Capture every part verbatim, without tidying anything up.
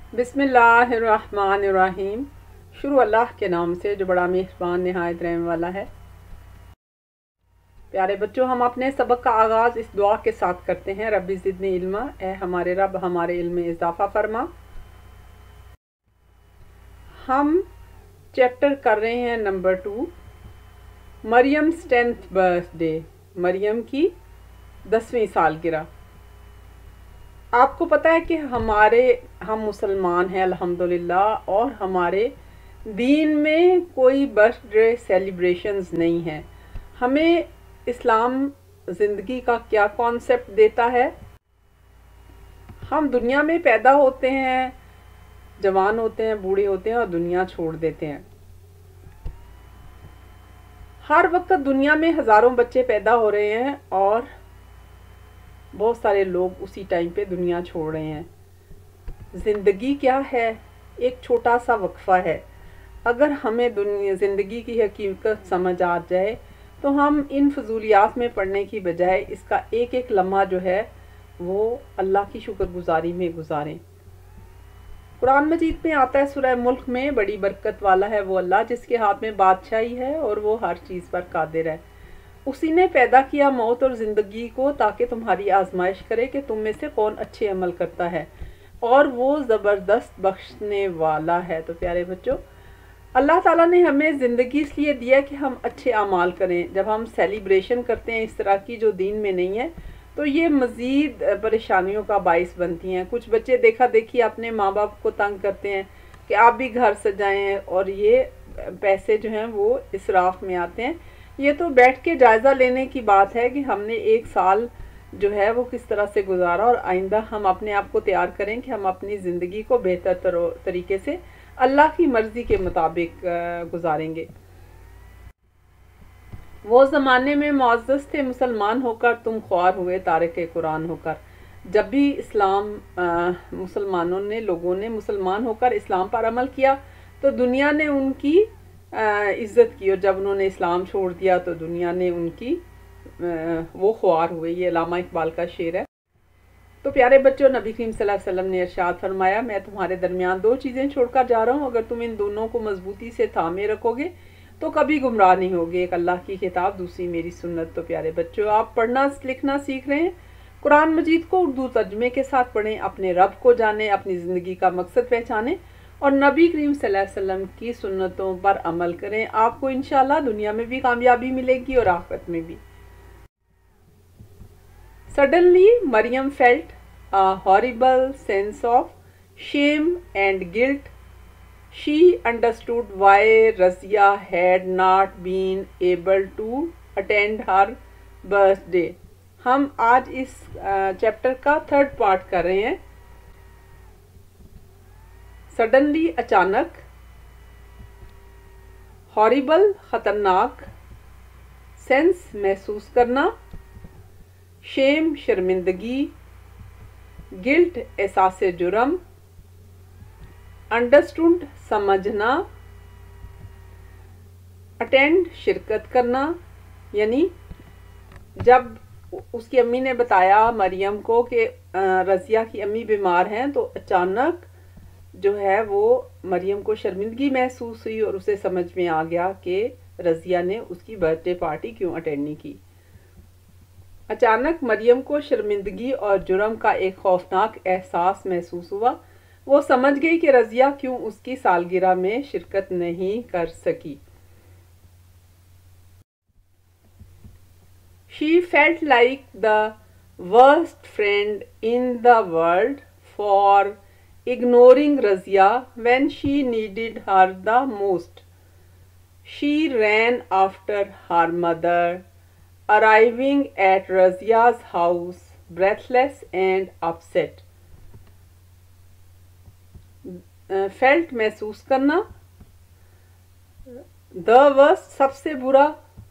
बिस्मिल्लाहिर्रहमानिर्रहीम। शुरू अल्लाह के नाम से जो बड़ा मेहरबान निहायत रहम वाला है। प्यारे बच्चों, हम अपने सबक का आगाज़ इस दुआ के साथ करते हैं। रब्बी ज़िदनी इल्मा, ए हमारे रब हमारे इल्म में इजाफ़ा फरमा। हम चैप्टर कर रहे हैं number two, Maryam tenth birthday, Maryam की दसवीं सालगिरह। आपको पता है कि हमारे हम मुसलमान हैं अल्हम्दुलिल्लाह, और हमारे दीन में कोई बर्थडे सेलिब्रेशंस नहीं है। हमें इस्लाम ज़िंदगी का क्या कॉन्सेप्ट देता है? हम दुनिया में पैदा होते हैं, जवान होते हैं, बूढ़े होते हैं और दुनिया छोड़ देते हैं। हर वक्त दुनिया में हज़ारों बच्चे पैदा हो रहे हैं और बहुत सारे लोग उसी टाइम पे दुनिया छोड़ रहे हैं। ज़िंदगी क्या है? एक छोटा सा वक्फ़ा है। अगर हमें दुनिया ज़िंदगी की हकीकत समझ आ जाए तो हम इन फजूलियात में पढ़ने की बजाय इसका एक एक लम्हा जो है वो अल्लाह की शुक्रगुजारी में गुजारें। कुरान मजीद में आता है सूरह मुल्क में, बड़ी बरकत वाला है वो अल्लाह जिसके हाथ में बादशाही है और वो हर चीज़ पर कादिर है। उसी ने पैदा किया मौत और ज़िंदगी को ताकि तुम्हारी आजमाइश करे कि तुम में से कौन अच्छे अमल करता है, और वो ज़बरदस्त बख्शने वाला है। तो प्यारे बच्चों, अल्लाह ताला ने हमें ज़िंदगी इसलिए दिया कि हम अच्छे अमाल करें। जब हम सेलिब्रेशन करते हैं इस तरह की जो दीन में नहीं है तो ये मज़ीद परेशानियों का बाइस बनती हैं। कुछ बच्चे देखा देखी अपने माँ बाप को तंग करते हैं कि आप भी घर सजाएं, और ये पैसे जो हैं वो इसराफ में आते हैं। ये तो बैठ के जायज़ा लेने की बात है कि हमने एक साल जो है वो किस तरह से गुजारा, और आइंदा हम अपने आप को तैयार करें कि हम अपनी ज़िंदगी को बेहतर तरीके से अल्लाह की मर्ज़ी के मुताबिक गुजारेंगे। वो ज़माने में मुअज़्ज़ज़ थे मुसलमान होकर, तुम ख्वार हुए तारिक कुरान होकर। जब भी इस्लाम मुसलमानों ने लोगों ने मुसलमान होकर इस्लाम पर अमल किया तो दुनिया ने उनकी इज़्ज़त की, और जब उन्होंने इस्लाम छोड़ दिया तो दुनिया ने उनकी आ, वो ख्वार हुए। ये अल्लामा इकबाल का शेर है। तो प्यारे बच्चों, नबी करीम सल्लल्लाहु अलैहि वसल्लम ने इरशाद फरमाया, मैं तुम्हारे दरमियान दो चीज़ें छोड़कर जा रहा हूँ, अगर तुम इन दोनों को मजबूती से थामे रखोगे तो कभी गुमराह नहीं होगे। एक अल्लाह की किताब, दूसरी मेरी सुन्नत। तो प्यारे बच्चों, आप पढ़ना लिखना सीख रहे हैं, कुरान मजीद को उर्दू तर्जमे के साथ पढ़ें, अपने रब को जानें, अपनी ज़िंदगी का मकसद पहचानें और नबी करीम सल्लल्लाहु अलैहि वसल्लम की सुन्नतों पर अमल करें। आपको इंशाअल्लाह दुनिया में भी कामयाबी मिलेगी और आखिरत में भी। Suddenly, Maryam felt a horrible sense of shame and guilt. She understood why Razia had not been able to attend her birthday. हम आज इस चैप्टर का थर्ड पार्ट कर रहे हैं। सडनली, अचानक, हॉरिबल, खतरनाक, सेंस, महसूस करना, शेम, शर्मिंदगी, गिल्ट, एहसास जुर्म, अंडरस्टूड, समझना, अटेंड, शिरकत करना। यानी जब उसकी अम्मी ने बताया मरियम को कि रज़िया की अम्मी बीमार हैं तो अचानक जो है वो मरियम को शर्मिंदगी महसूस हुई और उसे समझ में आ गया कि रज़िया ने उसकी बर्थडे पार्टी क्यों अटेंड नहीं की। अचानक मरियम को शर्मिंदगी और जुर्म का एक खौफनाक एहसास महसूस हुआ। वो समझ गई कि रज़िया क्यों उसकी सालगिरह में शिरकत नहीं कर सकी। She felt like the worst friend in the world for ignoring Razia when she needed her the most. She ran after her mother, arriving at Razia's house breathless and upset. uh, felt, महसूस करना, the worst, सबसे बुरा,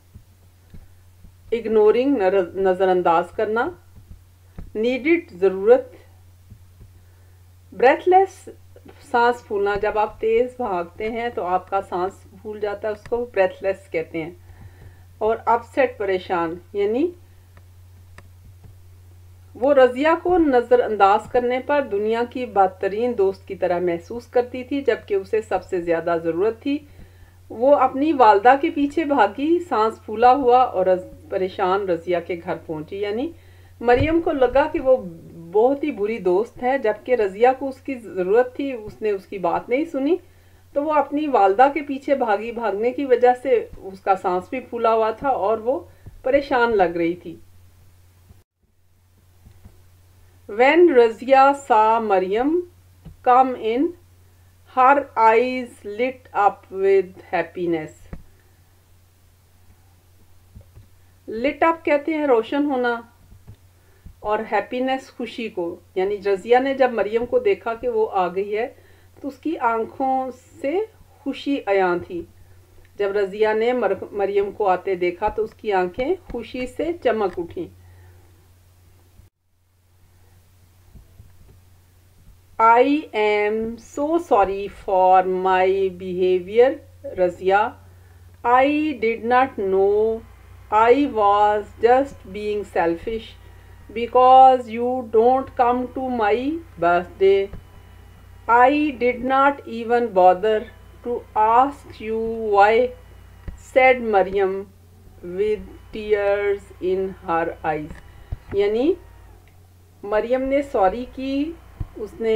ignoring, नज़रअंदाज करना, needed, ज़रूरत, breathless, सांस फूलना। जब आप तेज़ भागते हैं तो आपका सांस फूल जाता है, उसको breathless कहते हैं। और अपसेट, परेशान, यानी وہ رضیہ کو نظر انداز کرنے پر دنیا کی بدترین دوست کی طرح محسوس کرتی تھی، جبکہ اسے سب سے زیادہ ضرورت تھی۔ وہ اپنی والدہ کے پیچھے بھاگی، سانس پھولا ہوا اور پریشان رضیہ کے گھر پہنچی۔ یعنی مریم کو لگا کہ وہ بہت ہی بری دوست ہے، جبکہ رضیہ کو اس کی ضرورت تھی، اس نے اس کی بات نہیں سنی، تو وہ اپنی والدہ کے پیچھے بھاگی۔ بھاگنے کی وجہ سے اس کا سانس بھی پھولا ہوا تھا اور وہ پریشان لگ رہی تھی۔ When Razia saw Maryam come in, her eyes lit up with happiness. Lit up کہتے ہیں روشن ہونا، اور happiness خوشی کو۔ یعنی رضیہ نے جب مریم کو دیکھا کہ وہ آ گئی ہے تو اس کی آنکھوں سے خوشی عیاں تھی۔ جب رضیہ نے مریم کو آتے دیکھا تو اس کی آنکھیں خوشی سے چمک اٹھیں۔ I am so sorry for my behavior, Razia. I did not know. I was just being selfish because you don't come to my birthday. I did not even bother to ask you why, said Maryam with tears in her eyes. یعنی مریم نے sorry کی، اس نے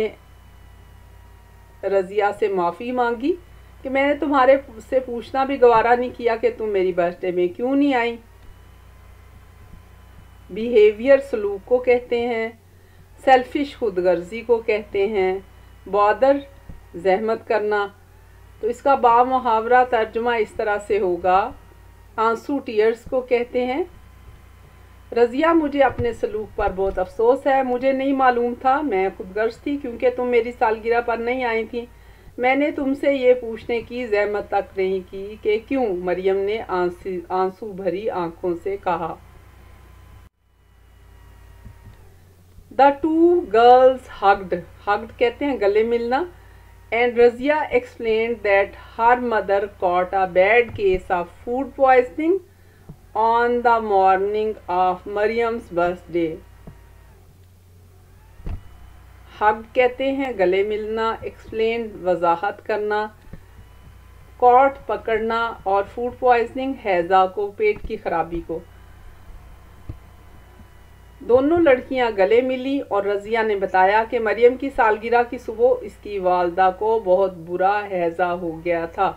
رضیہ سے معافی مانگی کہ میں نے تمہارے سے پوچھنا بھی گوارا نہیں کیا کہ تم میری برتھ ڈے میں کیوں نہیں آئیں۔ بیہیویئر سلوک کو کہتے ہیں، سیلفش خود غرضی کو کہتے ہیں، بادر زحمت کرنا۔ تو اس کا با محاورہ ترجمہ اس طرح سے ہوگا، آنسو ٹیئرز کو کہتے ہیں۔ رضیہ مجھے اپنے سلوک پر بہت افسوس ہے، مجھے نہیں معلوم تھا، میں خود غرض تھی کیونکہ تم میری سالگرہ پر نہیں آئی تھی۔ میں نے تم سے یہ پوچھنے کی زحمت تک نہیں کی کہ کیوں، مریم نے آنسو بھری آنکھوں سے کہا۔ The two girls hugged. Hugged کہتے ہیں گلے ملنا. And Razia explained that her mother caught a bad case of food poisoning on the morning of Maryam's birthday. Hugged کہتے ہیں گلے ملنا، explained وضاحت کرنا، caught پکڑنا، اور food poisoning ہیضہ کو، پیٹ کی خرابی کو۔ دونوں لڑکیاں گلے ملی اور رضیہ نے بتایا کہ مریم کی سالگرہ کی صبح اس کی والدہ کو بہت برا ہیضہ ہو گیا تھا۔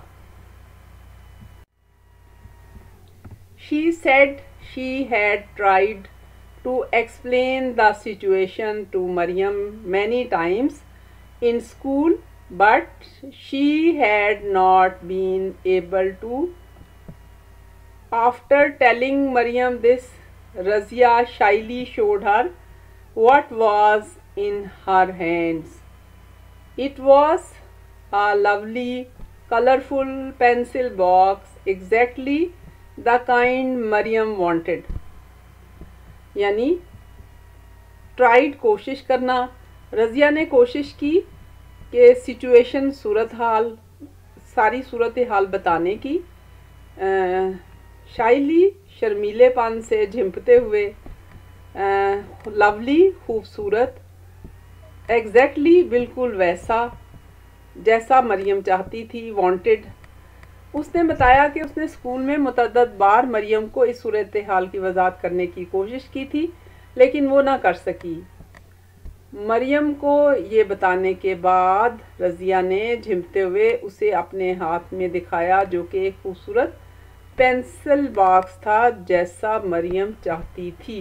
She said she had tried to explain the situation to Maryam many times in school, but she had not been able to. After telling Maryam this, Razia shyly showed her what was in her hands. It was a lovely, colorful pencil box, exactly the kind Maryam wanted. یعنی tried کوشش کرنا، رضیہ نے کوشش کی کہ situation صورتحال ساری صورتحال بتانے کی، شائلی شرمیلے پن سے جھمپتے ہوئے، لولی خوبصورت، ایگزیکٹلی بالکل ویسا جیسا مریم چاہتی تھی، وانٹڈ۔ اس نے بتایا کہ اس نے اسکول میں متعدد بار مریم کو اس صورتحال کی وضاحت کرنے کی کوشش کی تھی لیکن وہ نہ کر سکی۔ مریم کو یہ بتانے کے بعد رضیہ نے جھمتے ہوئے اسے اپنے ہاتھ میں دکھایا جو کہ ایک خوبصورت پینسل باکس تھا جیسا مریم چاہتی تھی۔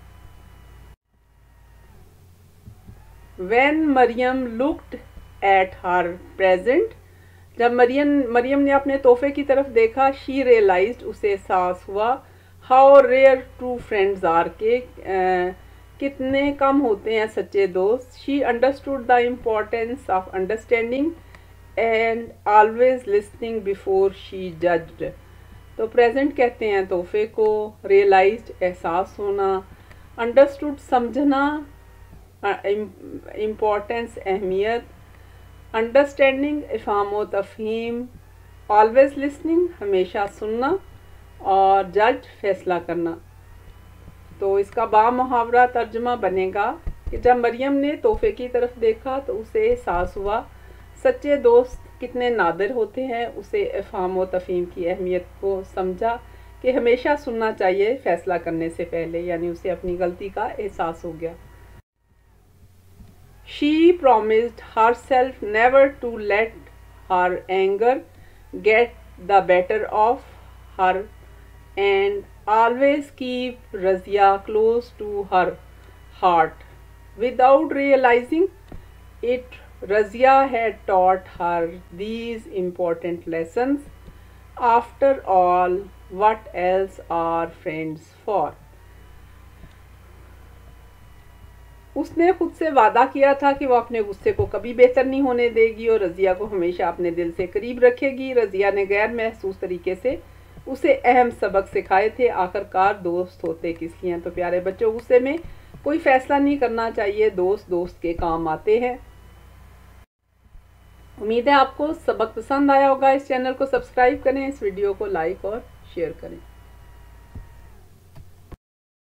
When Maryam looked at her present, جب مریم مریم نے اپنے تحفے کی طرف دیکھا، she realized اسے احساس ہوا how rare true friends are کہ کتنے کم ہوتے ہیں سچے دوست۔ She understood the importance of understanding and always listening before she judged. تو پریزنٹ کہتے ہیں تحفے کو، ریئلائزڈ احساس ہونا، انڈرسٹوڈ سمجھنا، امپورٹنس اہمیت، انڈرسٹینڈنگ افہام و تفہیم، آلویز لسننگ ہمیشہ سننا، اور جج فیصلہ کرنا۔ तो इसका बामुहावरा तर्जुमा बनेगा कि जब मरियम ने तोहफे की तरफ देखा तो उसे एहसास हुआ सच्चे दोस्त कितने नादिर होते हैं। उसे इफ़हाम व तफ़हीम की अहमियत को समझा कि हमेशा सुनना चाहिए फ़ैसला करने से पहले, यानी उसे अपनी गलती का एहसास हो गया। She promised herself never to let her anger get the better of her and always keep Razia close to her heart. Without realizing it, Razia had taught her these important lessons. After all, what else are friends for? उसने खुद से वादा किया था कि वो अपने गुस्से को कभी बेहतर नहीं होने देगी और रज़िया को हमेशा अपने दिल से करीब रखेगी। रज़िया ने गैर महसूस तरीके से उसे अहम सबक सिखाए थे। आखिरकार दोस्त होते किस लिए हैं? तो प्यारे बच्चों, गुस्से में कोई फैसला नहीं करना चाहिए, दोस्त दोस्त के काम आते हैं। उम्मीद है आपको सबक पसंद आया होगा। इस चैनल को सब्सक्राइब करें, इस वीडियो को लाइक और शेयर करें।